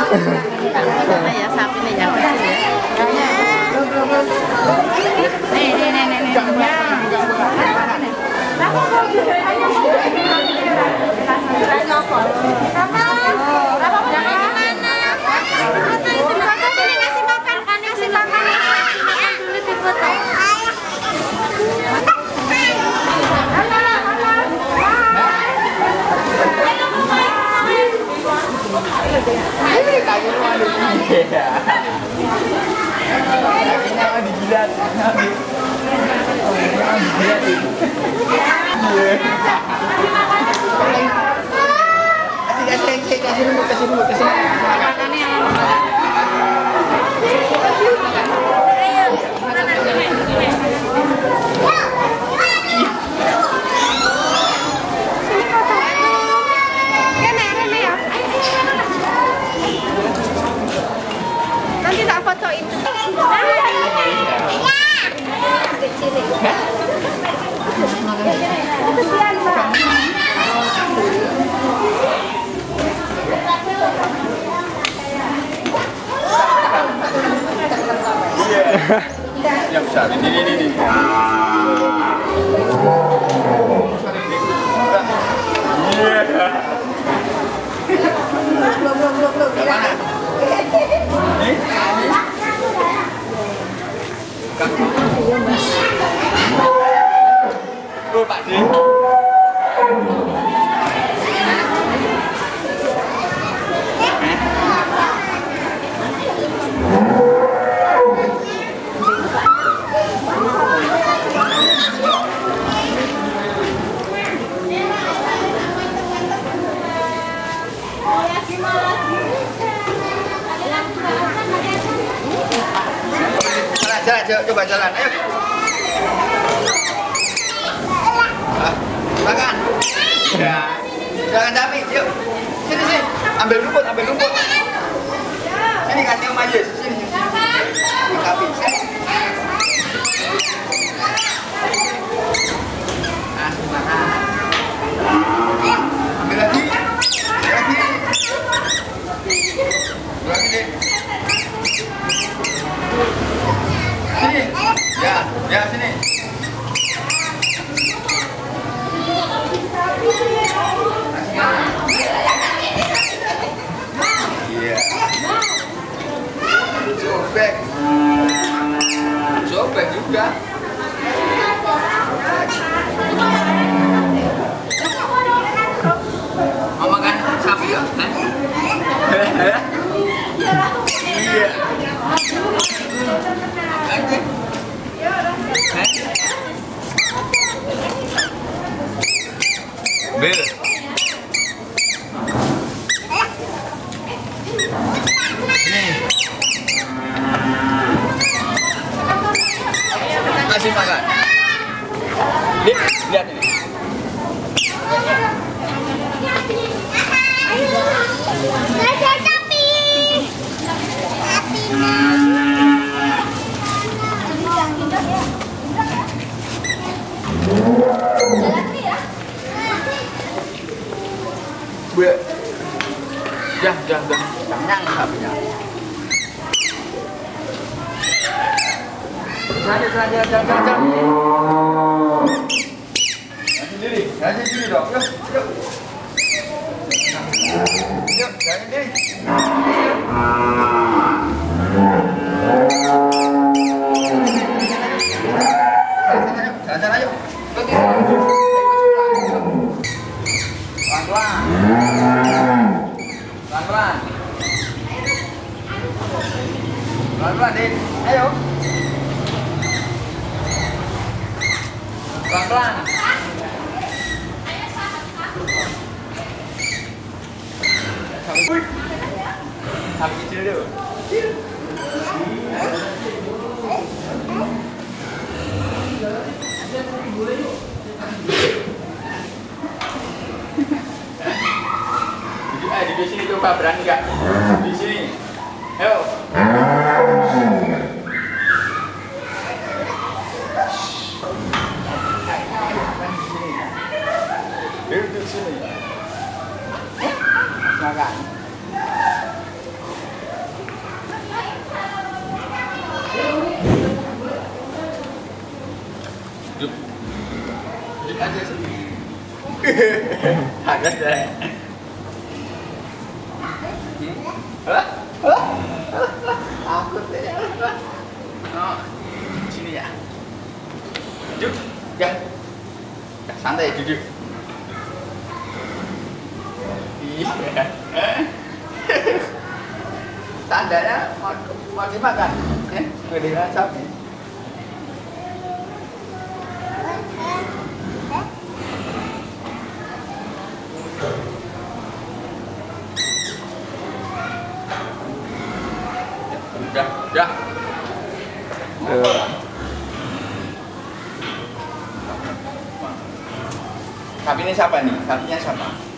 Sama ya sapi nih yang kecil ya. Nih. Kasih dulu. Nanti tak fotoin. Yang besar ini. Tuh Pak Di. Jalan, coba jalan, ayo. Makan. Ya. Jangan capek, yuk. Sini. Ambil rumput. Sini kasih Om aja, sini. Tapi sini. Makan. Ambil lagi. Lagi deh. Sini. Ya sini. Iya. Sobek juga. Mau makan sapi ya? Iya. Bil. Kasih makan. Lihat ini. Jangan. Kenyang sapinya. Jangan. Jangan sendiri dong. Yuk, jangan sendiri. Jalan ayo. Pelan-pelan, Din. Ayo. Pelan-pelan. Sampai kecil dulu. Di sini coba, berani nggak? Di sini. Ayo. Duduk sini. Makan. Agak deh. Takut ya. Oh, sini ya. Duduk, ya. Ya, santai duduk. Iya. Tandanya mau dimakan, gedean sapi. Udah. Sapi ini siapa nih? Sapinya siapa?